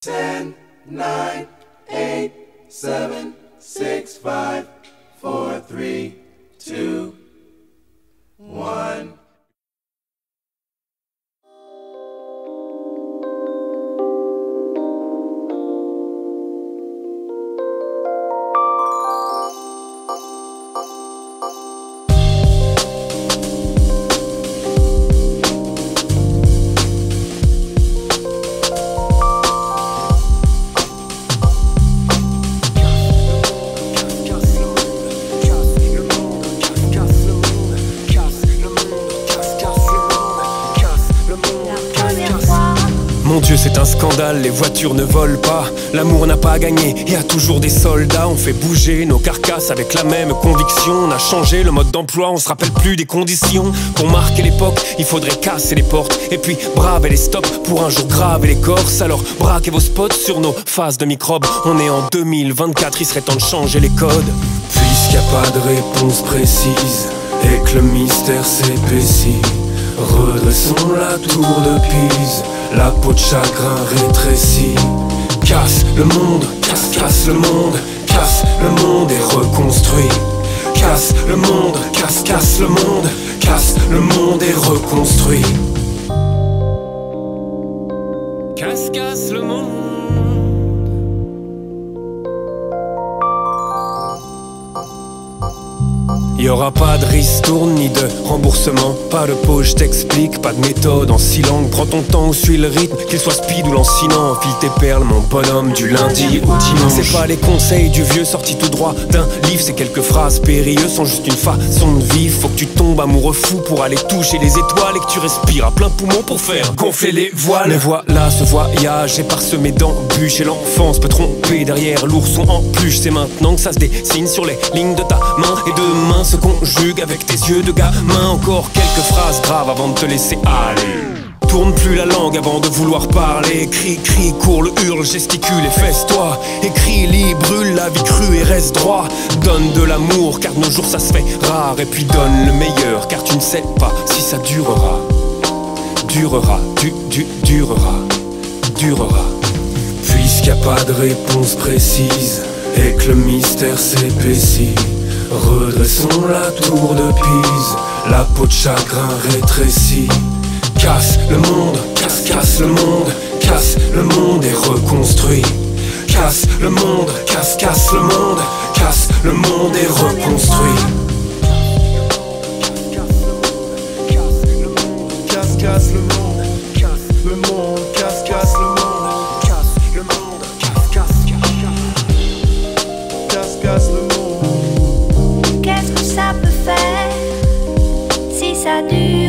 10, 9, 8, 7, 6, 5, 4, 3, 2, 1. Mon Dieu, c'est un scandale, les voitures ne volent pas. L'amour n'a pas gagné, il y a toujours des soldats. On fait bouger nos carcasses avec la même conviction. On a changé le mode d'emploi, on se rappelle plus des conditions. Pour marquer l'époque, il faudrait casser les portes et puis braver les stops pour un jour graver les corses. Alors braquez vos spots sur nos phases de microbes. On est en 2024, il serait temps de changer les codes. Puisqu'il n'y a pas de réponse précise et que le mystère s'épaissit, redressons la tour de Pise, la peau de chagrin rétrécie. Casse le monde, casse le monde, casse le monde et reconstruit. Casse le monde, casse le monde, casse le monde et reconstruit. Casse le monde. Y aura pas de ristourne ni de remboursement, pas de pause, je t'explique, pas de méthode en 6 langues. Prends ton temps ou suis le rythme, qu'il soit speed ou lancinant. Enfile tes perles, mon bonhomme, du lundi au dimanche. C'est pas les conseils du vieux sortis tout droit d'un livre. Ces quelques phrases périlleuses sont juste une façon de vivre. Faut que tu tombes amoureux fou pour aller toucher les étoiles et que tu respires à plein poumon pour faire gonfler les voiles. Mais voilà, ce voyage est parsemé d'embûches et l'enfance peut tromper derrière l'ourson en peluche. C'est maintenant que ça se dessine sur les lignes de ta main et demain se conjugue avec tes yeux de gamin. Encore quelques phrases graves avant de te laisser aller. Tourne plus la langue avant de vouloir parler. Crie, cours, le hurle, gesticule et fesse-toi. Écris, lis, brûle la vie crue et reste droit. Donne de l'amour car de nos jours ça se fait rare. Et puis donne le meilleur car tu ne sais pas si ça durera. Durera. Puisqu'il n'y a pas de réponse précise et que le mystère s'épaissit, redressons la tour de Pise, la peau de chagrin rétrécie. Casse le monde, casse le monde, casse le monde et reconstruit. Casse le monde, casse le monde, casse le monde et reconstruit. Casse le monde, le monde, casse le monde, casse le monde, casse le monde. Qu'est-ce que ça peut faire si ça dure?